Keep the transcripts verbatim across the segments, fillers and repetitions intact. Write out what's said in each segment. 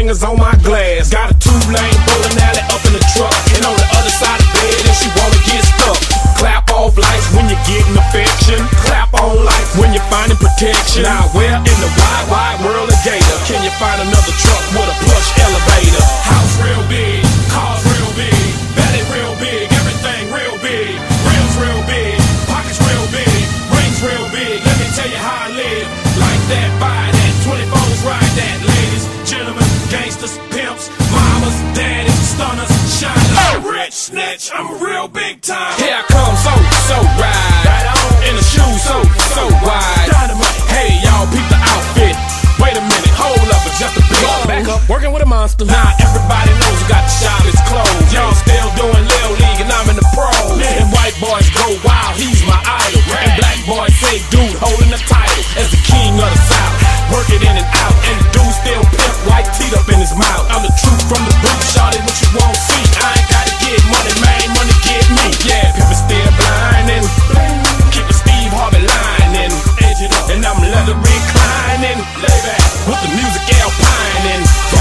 fingers on my glass. Got a two-lane bowling alley up in the truck, and on the other side of the bed, and she wanna get stuck. Clap off lights when you're getting affection. Clap on lights when you're finding protection. Now where in the wide, wide world of Gator can you find another truck with a plush elevator? House real big, cars real big, belly real big, everything real big, rims real big, pockets real big, rings real big. Let me tell you how I live. Like that, buy that, twenty-fours ride that. Ladies, gentlemen, gangsters, pimps, mamas, daddies, stunners, shine like a rich snitch. I'm a real big time. Here I come, so, so ride. Right on. In the shoes, so, so wide. Dynamite. Hey, y'all, peep the outfit. Wait a minute, hold up, but just a bit. Back up, working with a monster. Now everybody knows you got the shyest clothes. Y'all still doing Lil League and I'm in the pros. And white boys go wild, he's my idol. And black boys say, dude, holding the title as the king of the South. Work it in and out, and the dude still pimp, white teeth up in his mouth. I'm the truth from the booth, shawty, what you won't see. I ain't gotta get money, man, money get me. Yeah, people still blinding. Keep the Steve Harvey lining. And I'm leather reclining. Lay back with the music alpining.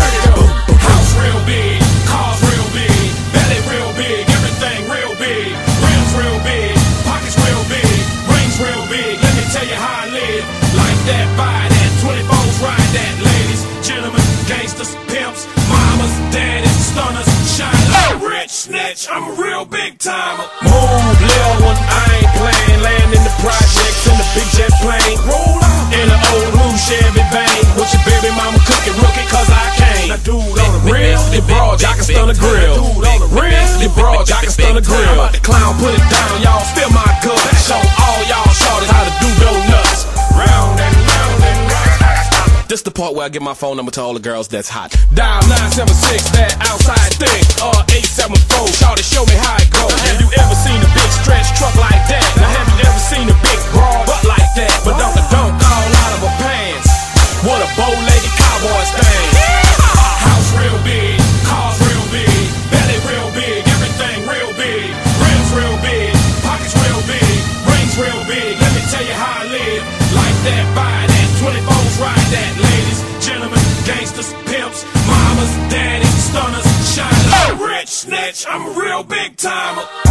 House real big, cars real big, belly real big, everything real big, rims real big, pockets real big, rings real big. Let me tell you how I live. Like that, buy that, twenty-fours ride that. Ladies, gentlemen, gangsters, pimps, mamas, daddies, stunners, shine like a rich snitch. I'm a real big timer. Move, little one, I ain't playing. Land in the projects in the big jet plane. Roll out in an old blue Chevy van. With your baby mama cooking rookie, cause I came. Now dude on the real, the broad, I can stun the grill. Dude on the real, the broad, I can stun the grill. I'm about to clown, put it down, y'all, spill my gut. Show all y'all shorties how to do donuts. Round and round and round. This the part where I give my phone number to all the girls that's hot. Dial nine seven six, that outside thing. Or eight seven four, shorty, show me how it goes. Have you ever seen a big stretch truck like that? Now have you ever seen a big broad butt like that? But don't the don't call out of her pants. What a bow-legged cowboy's thing. House real big, cars real big, belly real big, everything real big, rims real big, pockets real big, rings real big. Let me tell you how I live. Like that, buy that, twenty-fours ride that. Ladies, gentlemen, gangsters, pimps, mamas, daddies, stunners, shine like a rich snitch. I'm a real big timer.